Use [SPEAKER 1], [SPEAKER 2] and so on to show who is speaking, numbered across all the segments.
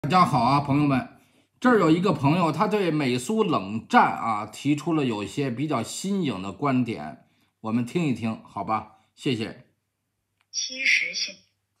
[SPEAKER 1] 大家好啊，朋友们，这儿有一个朋友，他对美苏冷战提出了有些比较新颖的观点，我们听一听，好吧？谢谢。
[SPEAKER 2] 其实性。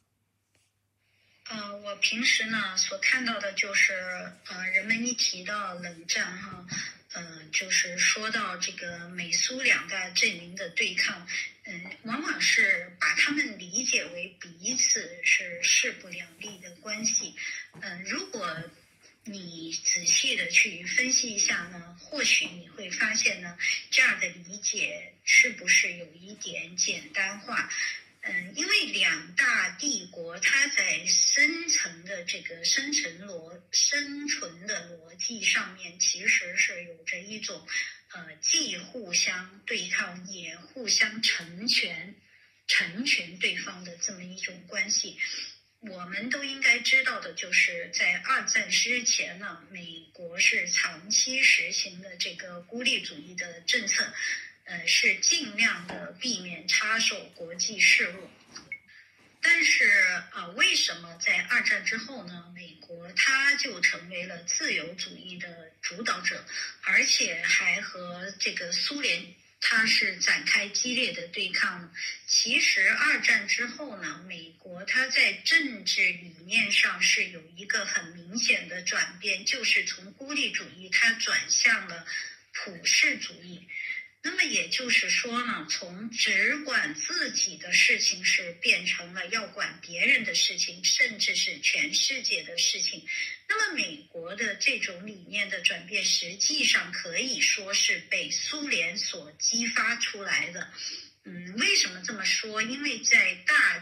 [SPEAKER 2] 我平时呢所看到的就是，人们一提到冷战哈，就是说到这个美苏两大阵营的对抗，往往是把他们理解为彼此是势不两立的关系。如果你仔细的去分析一下呢，或许你会发现呢，这样的理解是不是有一点简单化？因为两大帝国，它在深层的这个生存的逻辑上面，其实是有着一种既互相对抗，也互相成全对方的这么一种关系。我们都应该知道的，就是在二战之前呢，美国是长期实行的这个孤立主义的政策。是尽量的避免插手国际事务。但是为什么在二战之后呢，美国它就成为了自由主义的主导者，而且还和这个苏联它是展开激烈的对抗？其实二战之后呢，美国它在政治理念上是有一个很明显的转变，就是从孤立主义它转向了普世主义。那么也就是说呢，从只管自己的事情是变成了要管别人的事情，甚至是全世界的事情。那么美国的这种理念的转变，实际上可以说是被苏联所激发出来的。为什么这么说？因为在大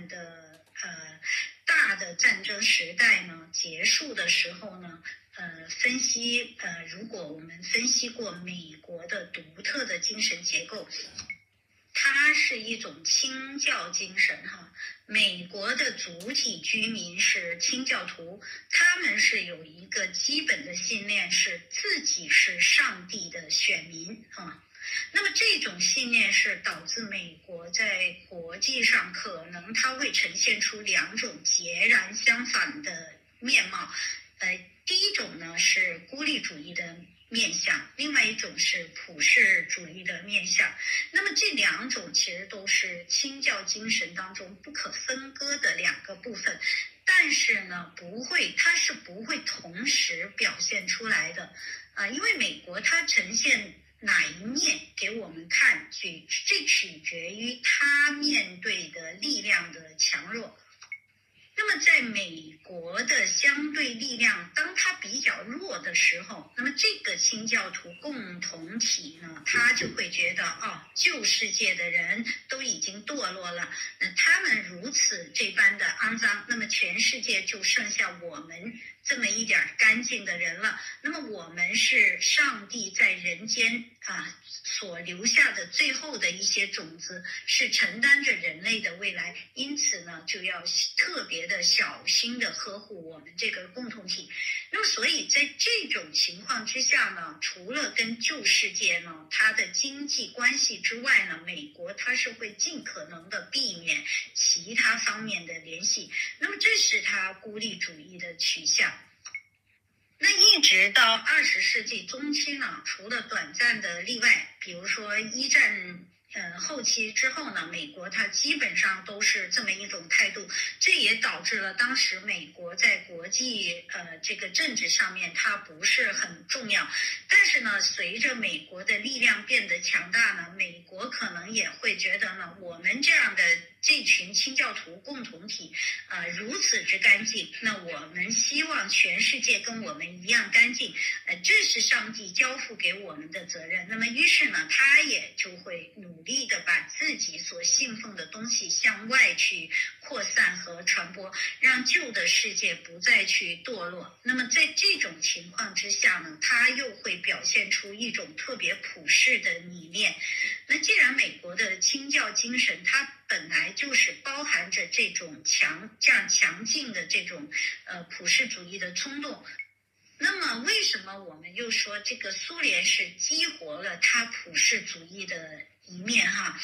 [SPEAKER 2] 的战争时代呢结束的时候呢，如果我们分析过美国的独特的精神结构，它是一种清教精神哈。美国的主体居民是清教徒，他们是有一个基本的信念，是自己是上帝的选民啊。那么这种信念是导致美国在国际上可能它会呈现出两种截然相反的面貌。第一种呢是孤立主义的面向，另外一种是普世主义的面向。那么这两种其实都是清教精神当中不可分割的两个部分，但是呢它是不会同时表现出来的。因为美国它呈现哪一面给我们看，这取决于它面对的力量的强弱。那么在美国的相对力量当它比较弱的时候，那么这个清教徒共同体呢，他就会觉得旧世界的人都已经堕落了，那他们如此这般的肮脏，那么全世界就剩下我们这么一点干净的人了。那么我们是上帝在人间所留下的最后的一些种子，是承担着人类的未来，因此呢就要特别的小心的呵护我们这个共同体。那么所以在这种情况之下呢，除了跟旧世界呢它的经济关系之外呢，美国它是会尽可能的避免其他方面的联系。那么这是它孤立主义的取向。那一直到20世纪中期呢，除了短暂的例外，比如说一战后期之后呢，美国它基本上都是这么一种态度，这也导致了当时美国在国际这个政治上面它不是很重要。但是呢，随着美国的力量变得强大呢，美国可能也会觉得呢，我们这样的这群清教徒共同体如此之干净，那我们希望全世界跟我们一样干净，这是上帝交付给我们的责任。那么于是呢，他也就会努力的把自己所信奉的东西向外去扩散和传播，让旧的世界不再去堕落。那么在这种情况之下呢，他又会表现出一种特别普世的理念。那既然美国的清教精神它本来就是包含着这种这样强劲的这种普世主义的冲动，那么为什么我们又说这个苏联是激活了它普世主义的一面哈？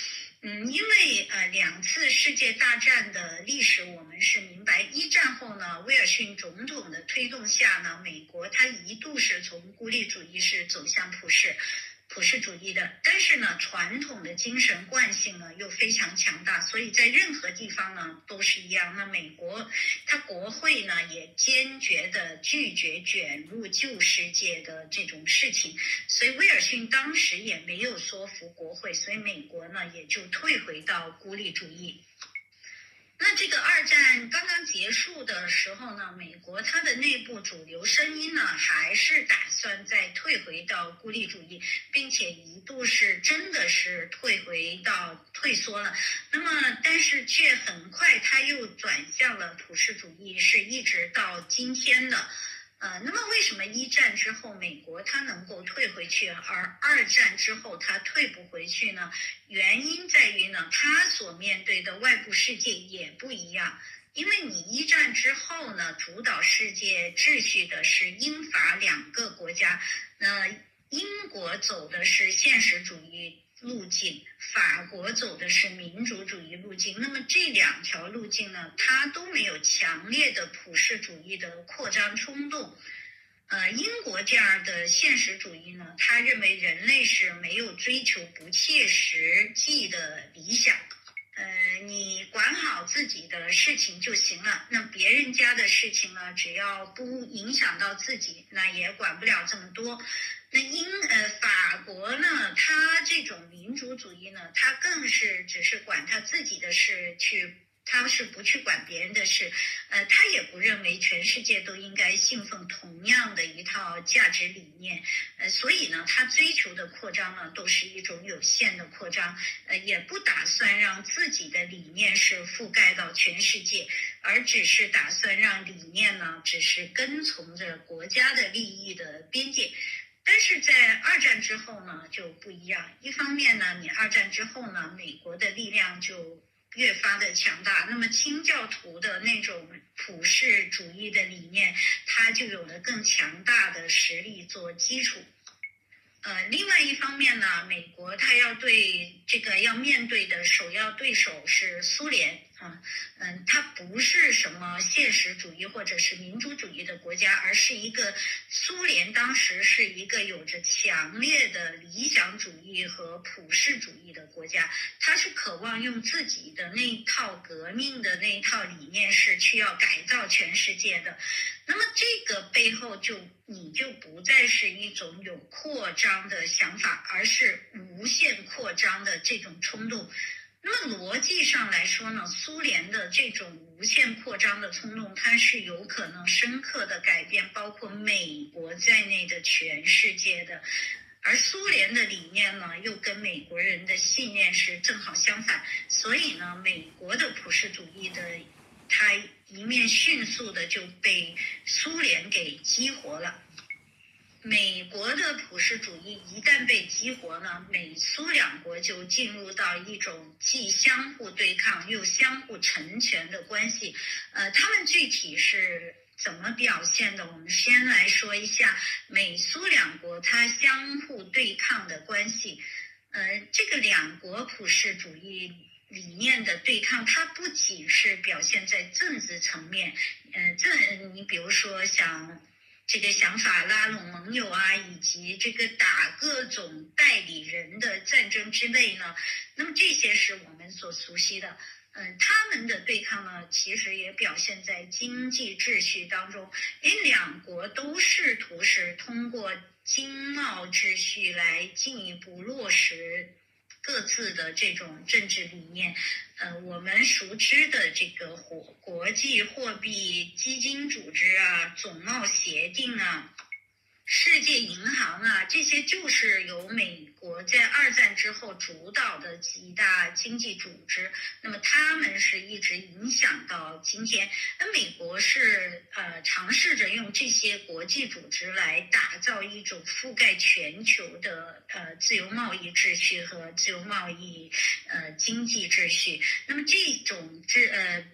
[SPEAKER 2] 因为两次世界大战的历史我们是明白，一战后呢，威尔逊总统的推动下呢，美国它一度是从孤立主义是走向普世主义的，但是呢，传统的精神惯性呢又非常强大，所以在任何地方呢都是一样。那美国它国会呢也坚决的拒绝卷入旧世界的这种事情，所以威尔逊当时也没有说服国会，所以美国呢也就退回到孤立主义。那这个二战刚刚结束的时候呢，美国它的内部主流声音呢，还是打算再退回到孤立主义，并且一度是真的是退缩了。那么，但是却很快它又转向了普世主义，是一直到今天的。那么为什么一战之后美国它能够退回去，而二战之后它退不回去呢？原因在于呢，它所面对的外部世界也不一样。因为你一战之后呢，主导世界秩序的是英法两个国家，那英国走的是现实主义路径，法国走的是民主主义路径。那么这两条路径呢，它都没有强烈的普世主义的扩张冲动。英国这样的现实主义呢，他认为人类是没有追求不切实际的理想。你管好自己的事情就行了。那别人家的事情呢，只要不影响到自己，那也管不了这么多。那法国呢，他这种民主主义呢，他更是只是管他自己的事他是不去管别人的事，他也不认为全世界都应该信奉同样的一套价值理念，所以呢，他追求的扩张呢，都是一种有限的扩张，也不打算让自己的理念是覆盖到全世界，而只是打算让理念呢，只是跟从着国家的利益的边界。但是在二战之后呢，就不一样。一方面呢，你二战之后呢，美国的力量就越发的强大，那么清教徒的那种普世主义的理念，它就有了更强大的实力做基础。另外一方面呢，美国它要面对的首要对手是苏联啊，它不是什么现实主义或者是民主主义的国家，而是苏联当时是一个有着强烈的理想主义和普世主义的国家，它是渴望用自己的那一套革命的那一套理念是去要改造全世界的。那么这个背后你就不再是一种有扩张的想法，而是无限扩张的这种冲动。那么逻辑上来说呢，苏联的这种无限扩张的冲动，它是有可能深刻的改变包括美国在内的全世界的。而苏联的理念呢，又跟美国人的信念是正好相反，所以呢，美国的普世主义的它一面迅速的就被苏联给激活了。美国的普世主义一旦被激活呢，美苏两国就进入到一种既相互对抗又相互成全的关系。他们具体是怎么表现的？我们先来说一下美苏两国它相互对抗的关系。这个两国普世主义理念的对抗，它不仅是表现在政治层面，你比如说像这个想法拉拢盟友啊，以及这个打各种代理人的战争之类呢，那么这些是我们所熟悉的。他们的对抗呢，其实也表现在经济秩序当中，因为两国都试图是通过经贸秩序来进一步落实各自的这种政治理念。我们熟知的这个国际货币基金组织啊、总贸协定啊、世界银行啊，这些就是由美国在二战之后主导的几大经济组织。那么他们是一直影响到今天。那美国是尝试着用这些国际组织来打造一种覆盖全球的自由贸易秩序和自由贸易经济秩序。那么这种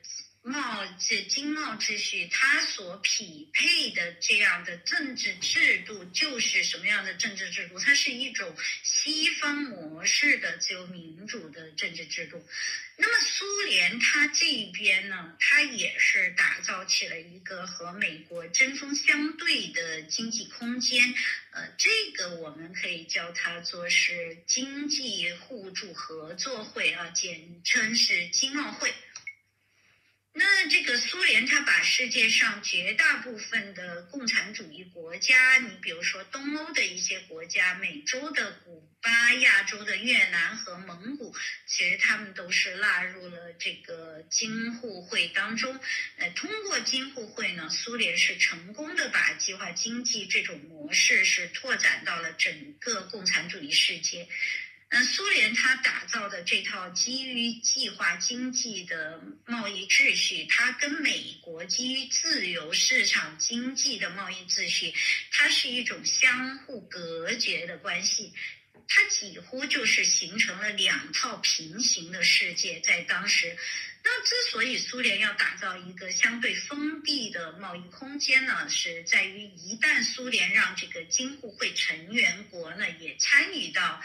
[SPEAKER 2] 经贸秩序，它所匹配的这样的政治制度就是什么样的政治制度？它是一种西方模式的自由民主的政治制度。那么苏联它这边呢，它也是打造起了一个和美国针锋相对的经济空间，这个我们可以叫它做是经济互助合作会啊，简称是经贸会。那这个苏联，它把世界上绝大部分的共产主义国家，你比如说东欧的一些国家，美洲的古巴、亚洲的越南和蒙古，其实他们都是纳入了这个京沪会当中。通过京沪会呢，苏联是成功的把计划经济这种模式是拓展到了整个共产主义世界。苏联它打造的这套基于计划经济的贸易秩序，它跟美国基于自由市场经济的贸易秩序，它是一种相互隔绝的关系。它几乎就是形成了两套平行的世界，在当时。那之所以苏联要打造一个相对封闭的贸易空间呢，是在于一旦苏联让这个京沪会成员国呢也参与到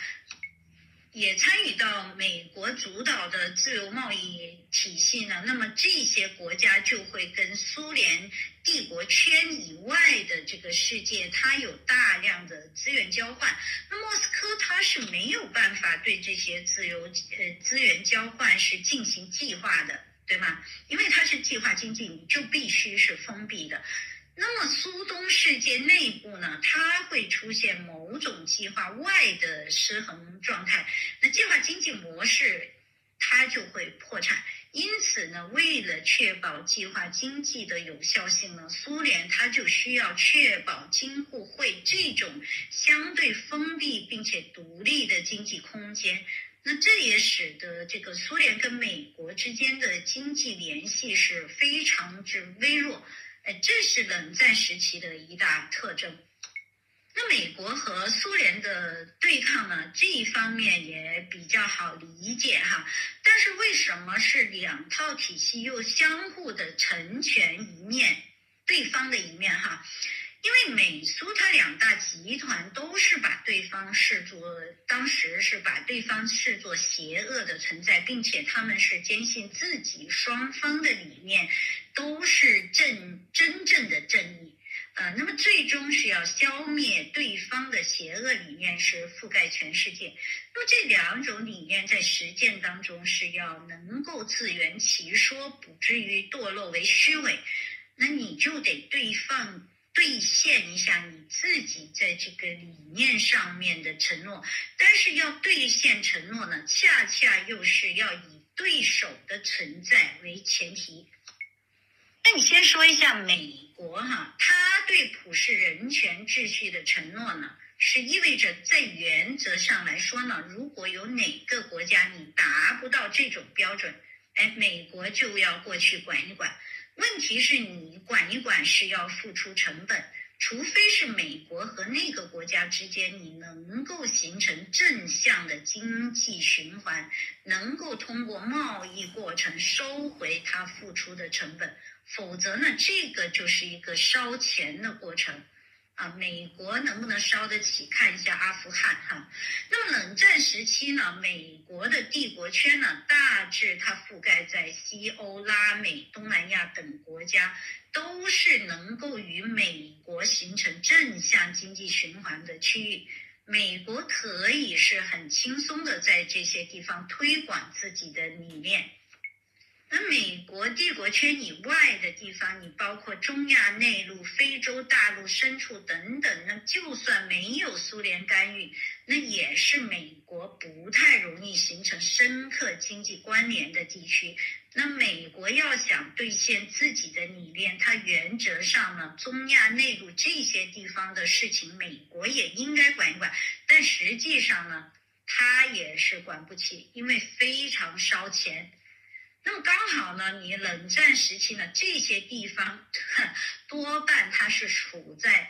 [SPEAKER 2] 美国主导的自由贸易体系呢，那么这些国家就会跟苏联帝国圈以外的这个世界，它有大量的资源交换。那莫斯科它是没有办法对这些资源交换是进行计划的，对吗？因为它是计划经济，你就必须是封闭的。那么苏东世界内部呢，它会出现某种计划外的失衡状态，那计划经济模式它就会破产。因此呢，为了确保计划经济的有效性呢，苏联它就需要确保京沪会这种相对封闭并且独立的经济空间。那这也使得这个苏联跟美国之间的经济联系是非常之微弱。这是冷战时期的一大特征。那美国和苏联的对抗呢，这一方面也比较好理解哈。但是为什么是两套体系又相互的成全对方的一面哈？因为美苏它两大集团都是当时是把对方视作邪恶的存在，并且他们是坚信自己双方的理念都是真正的正义。那么最终是要消灭对方的邪恶理念，是覆盖全世界。那么这两种理念在实践当中是要能够自圆其说，不至于堕落为虚伪。那你就得兑现一下你自己在这个理念上面的承诺，但是要兑现承诺呢，恰恰又是要以对手的存在为前提。那你先说一下美国哈，他对普世人权秩序的承诺呢，是意味着在原则上来说呢，如果有哪个国家你达不到这种标准，美国就要过去管一管。问题是你管一管是要付出成本，除非是美国和那个国家之间你能够形成正向的经济循环，能够通过贸易过程收回它付出的成本，否则呢，这个就是一个烧钱的过程。美国能不能烧得起？看一下阿富汗哈。那么冷战时期呢，美国的帝国圈呢，大致它覆盖在西欧、拉美、东南亚等国家，都是能够与美国形成正向经济循环的区域。美国可以是很轻松的在这些地方推广自己的理念。那美国帝国圈以外的地方，你包括中亚内陆、非洲大陆深处等等，那就算没有苏联干预，那也是美国不太容易形成深刻经济关联的地区。那美国要想兑现自己的理念，它原则上呢，中亚内陆这些地方的事情，美国也应该管一管，但实际上呢，它也是管不起，因为非常烧钱。那么刚好呢，你冷战时期呢，这些地方多半它是处在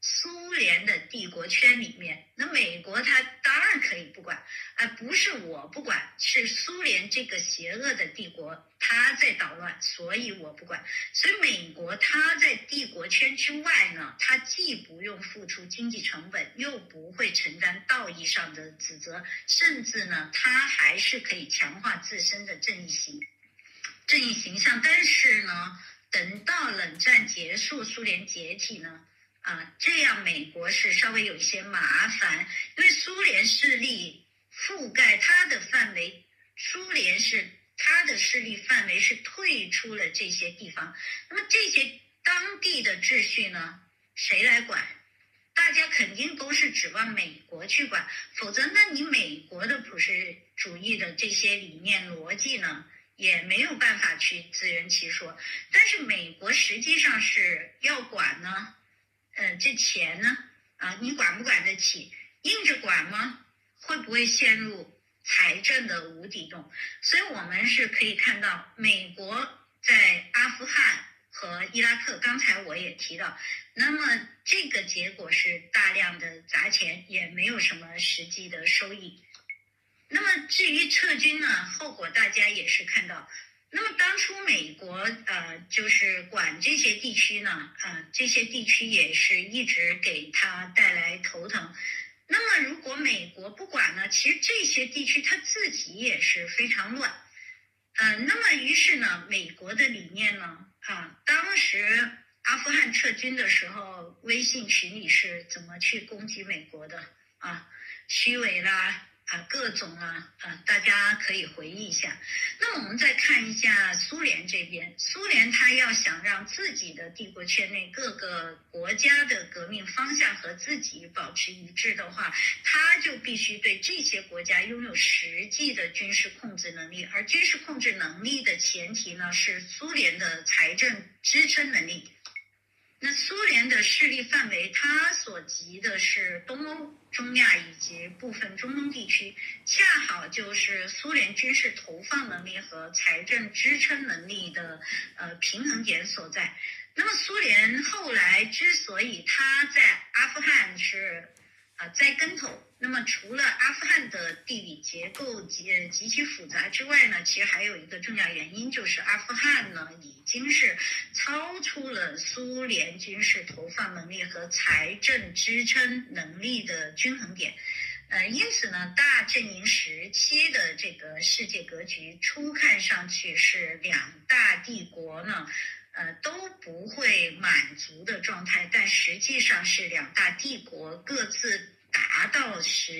[SPEAKER 2] 苏联的帝国圈里面，那美国它当然可以不管，不是我不管，是苏联这个邪恶的帝国它在捣乱，所以我不管。所以美国它在帝国圈之外呢，它既不用付出经济成本，又不会承担道义上的指责，甚至呢，它还是可以强化自身的正义形象。但是呢，等到冷战结束，苏联解体呢，这样美国是稍微有一些麻烦，因为苏联势力覆盖它的范围，它的势力范围是退出了这些地方，那么这些当地的秩序呢，谁来管？大家肯定都是指望美国去管，否则那你美国的普世主义的这些理念逻辑呢，也没有办法去自圆其说。但是美国实际上是要管呢，这钱呢，你管不管得起？硬着管吗？会不会陷入财政的无底洞？所以我们是可以看到，美国在阿富汗和伊拉克，刚才我也提到，那么这个结果是大量的砸钱，也没有什么实际的收益。那么至于撤军呢，后果大家也是看到。那么当初美国就是管这些地区呢，这些地区也是一直给他带来头疼。那么如果美国不管呢，其实这些地区他自己也是非常乱。那么于是呢，美国的理念呢，当时阿富汗撤军的时候，微信群里是怎么去攻击美国的虚伪啦。各种大家可以回忆一下。那么我们再看一下苏联这边，苏联它要想让自己的帝国圈内各个国家的革命方向和自己保持一致的话，它就必须对这些国家拥有实际的军事控制能力，而军事控制能力的前提呢，是苏联的财政支撑能力。那苏联的势力范围，它所及的是东欧、中亚以及部分中东地区，恰好就是苏联军事投放能力和财政支撑能力的平衡点所在。那么苏联后来之所以它在阿富汗是栽跟头，那么除了阿富汗的地理结构极其复杂之外呢，其实还有一个重要原因，就是阿富汗呢已经是超出了苏联军事投放能力和财政支撑能力的均衡点。因此呢，大阵营时期的这个世界格局，初看上去是两大帝国呢都不会满足的状态，但实际上是两大帝国各自达到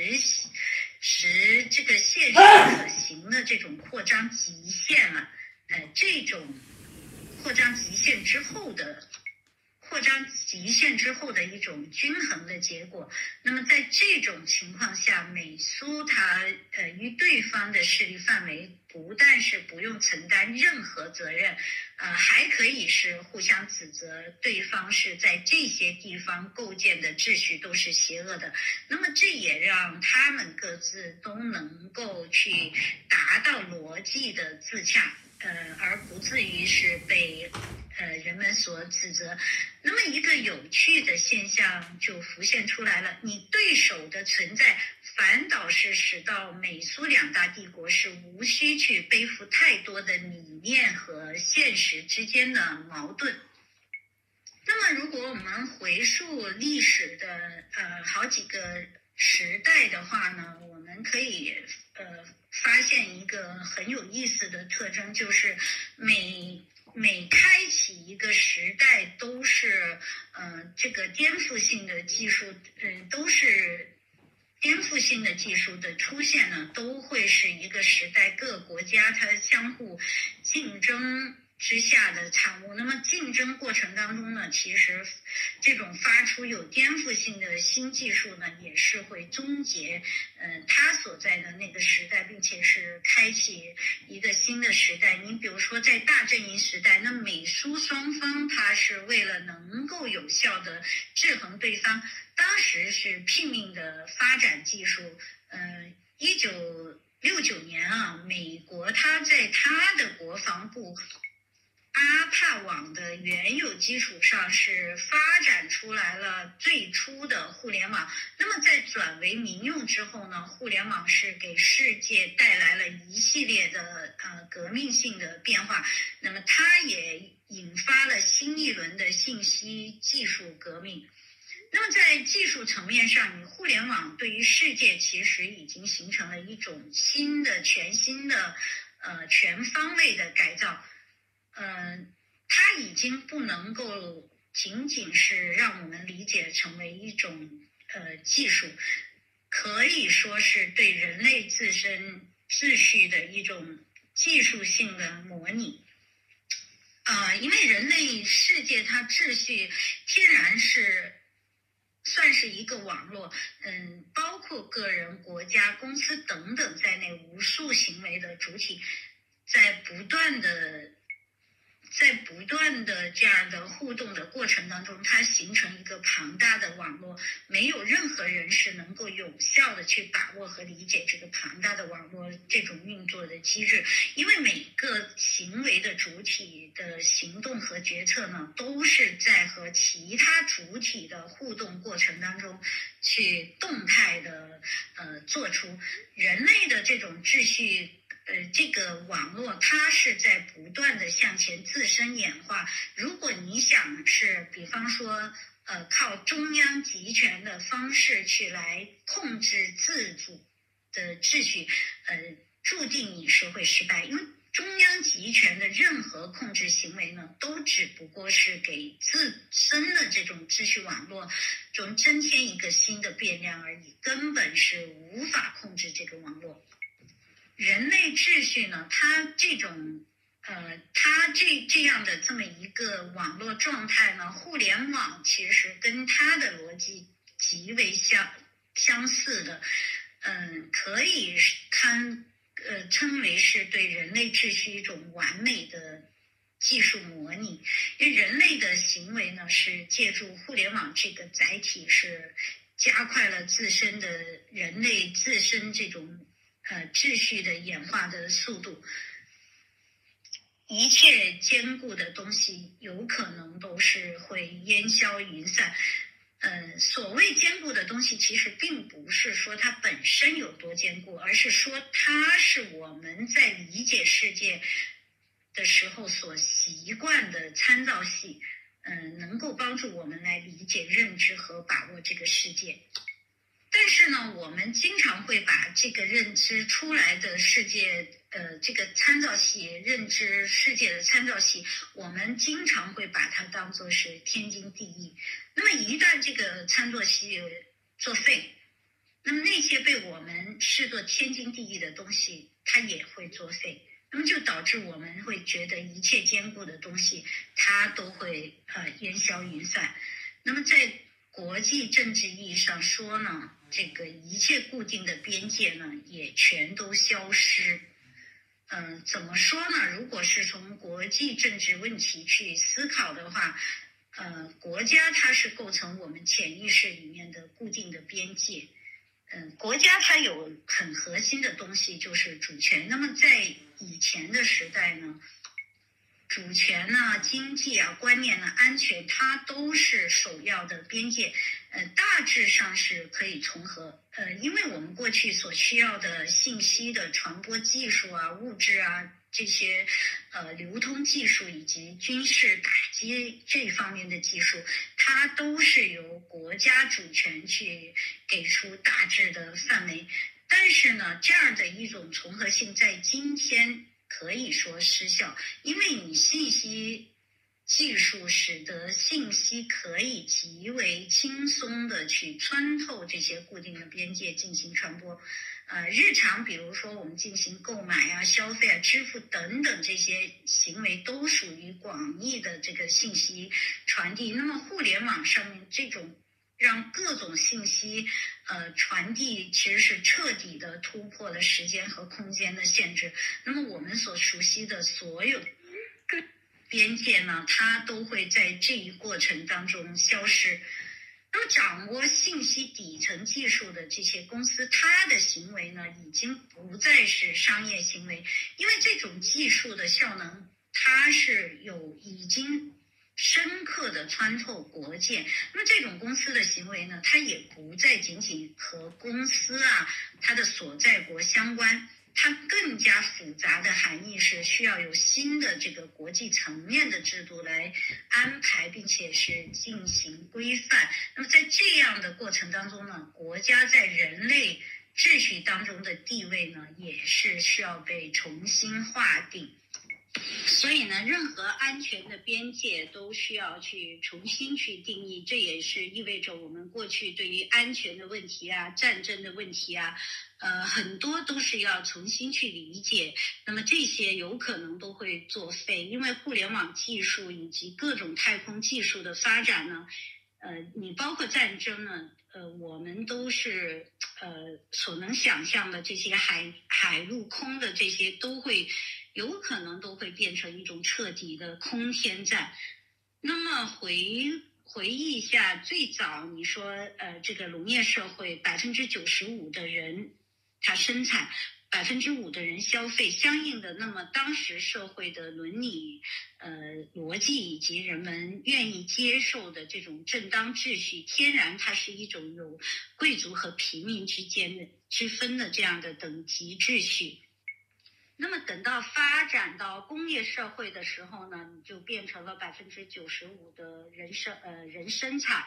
[SPEAKER 2] 这个现实可行的这种扩张极限了。这种扩张极限之后的一种均衡的结果。那么在这种情况下，美苏它与对方的势力范围不但是不用承担任何责任，还可以是互相指责对方是在这些地方构建的秩序都是邪恶的。那么这也让他们各自都能够去达到逻辑的自洽，而不至于是被人们所指责。那么一个有趣的现象就浮现出来了，你对手的存在反倒是使到美苏两大帝国是无需去背负太多的理念和现实之间的矛盾。那么如果我们回溯历史的好几个时代的话呢，我们可以发现一个很有意思的特征，就是每开启一个时代都是这个颠覆性的技术，都是颠覆性的技术的出现呢，都会是一个时代各国家它相互竞争之下的产物。那么竞争过程当中呢，其实这种发出有颠覆性的新技术呢，也是会终结它所在的那个时代，并且是开启一个新的时代。你比如说在大阵营时代，那美苏双方它是为了能够有效的制衡对方，当时是拼命的发展技术。1969年美国它在它的国防部阿帕网的原有基础上是发展出来了最初的互联网。那么在转为民用之后呢，互联网是给世界带来了一系列的革命性的变化。那么它也引发了新一轮的信息技术革命。那么在技术层面上，你互联网对于世界其实已经形成了一种全新的全方位的改造。它已经不能够仅仅是让我们理解成为一种技术，可以说是对人类自身秩序的一种技术性的模拟。因为人类世界它秩序天然是算是一个网络，包括个人、国家、公司等等在内无数行为的主体，在不断的这样的互动的过程当中，它形成一个庞大的网络，没有任何人是能够有效的去把握和理解这个庞大的网络这种运作的机制，因为每个行为的主体的行动和决策呢，都是在和其他主体的互动过程当中去动态的做出人类的这种秩序。这个网络它是在不断的向前自身演化。如果你想是比方说靠中央集权的方式去来控制自主的秩序，注定你是会失败，因为中央集权的任何控制行为呢，都只不过是给自身的这种秩序网络中增添一个新的变量而已，根本是无法控制这个网络。人类秩序呢，它这种它这样的这么一个网络状态呢，互联网其实跟它的逻辑极为相似的，可以称为是对人类秩序一种完美的技术模拟。因为人类的行为呢，是借助互联网这个载体，是加快了人类自身这种秩序的演化的速度。一切坚固的东西有可能都是会烟消云散。所谓坚固的东西，其实并不是说它本身有多坚固，而是说它是我们在理解世界的时候所习惯的参照系，能够帮助我们来理解、认知和把握这个世界。但是呢，我们经常会把这个认知出来的世界，这个参照系，认知世界的参照系，我们经常会把它当作是天经地义。那么一旦这个参照系作废，那么那些被我们视作天经地义的东西，它也会作废。那么就导致我们会觉得一切坚固的东西，它都会烟消云散。那么在国际政治意义上说呢，这个一切固定的边界呢，也全都消失。怎么说呢？如果是从国际政治问题去思考的话，国家它是构成我们潜意识里面的固定的边界。国家它有很核心的东西，就是主权。那么在以前的时代呢，主权呢、经济啊、观念呢、安全，它都是首要的边界，大致上是可以重合。因为我们过去所需要的信息的传播技术啊、物质啊这些流通技术以及军事打击这方面的技术，它都是由国家主权去给出大致的范围。但是呢，这样的一种重合性在今天可以说失效，因为你信息技术使得信息可以极为轻松的去穿透这些固定的边界进行传播。日常比如说我们进行购买啊、消费啊、支付等等这些行为都属于广义的这个信息传递。那么互联网上面这种让各种信息传递其实是彻底的突破了时间和空间的限制。那么我们所熟悉的所有边界呢，它都会在这一过程当中消失。那么掌握信息底层技术的这些公司，它的行为呢，已经不再是商业行为，因为这种技术的效能它是已经深刻的穿透国界。那么这种公司的行为呢，它也不再仅仅和公司它的所在国相关，它更加复杂的含义是需要有新的这个国际层面的制度来安排，并且是进行规范。那么在这样的过程当中呢，国家在人类秩序当中的地位呢，也是需要被重新划定。所以呢，任何安全的边界都需要去重新去定义，这也是意味着我们过去对于安全的问题战争的问题很多都是要重新去理解。那么这些有可能都会作废，因为互联网技术以及各种太空技术的发展呢，你包括战争呢，我们都是所能想象的这些海陆空的这些有可能都会变成一种彻底的空天战。那么回忆一下，最早你说这个农业社会95%的人他生产，5%的人消费，相应的，那么当时社会的伦理逻辑以及人们愿意接受的这种正当秩序，天然它是一种有贵族和平民之间的之分的这样的等级秩序。那么等到发展到工业社会的时候呢，你就变成了95%的人生产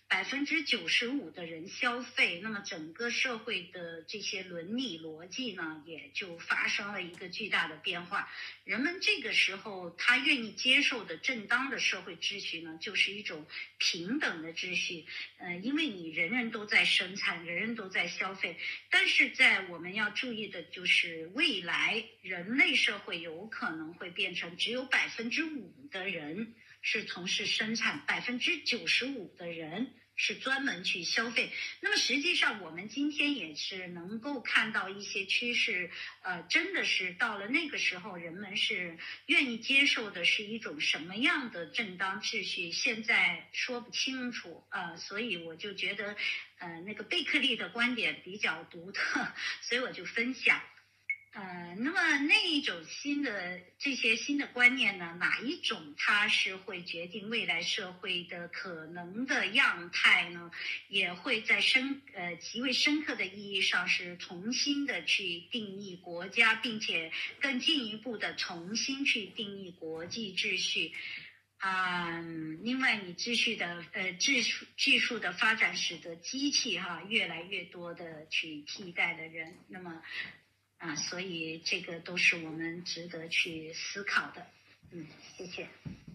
[SPEAKER 2] ，95%的人消费，那么整个社会的这些伦理逻辑呢，也就发生了一个巨大的变化。人们这个时候他愿意接受的正当的社会秩序呢，就是一种平等的秩序。因为你人人都在生产，人人都在消费，但是我们要注意的就是未来人类社会有可能会变成只有5%的人是从事生产，95%的人是专门去消费。那么实际上我们今天也是能够看到一些趋势，真的是到了那个时候，人们是愿意接受的是一种什么样的正当秩序，现在说不清楚所以我就觉得那个贝克利的观点比较独特，所以我就分享。那么那一种这些新的观念呢，哪一种它是会决定未来社会的可能的样态呢？也会在极为深刻的意义上是重新的去定义国家，并且更进一步的重新去定义国际秩序。另外你技术的发展使得机器越来越多的去替代了人，那么所以这个都是我们值得去思考的。谢谢。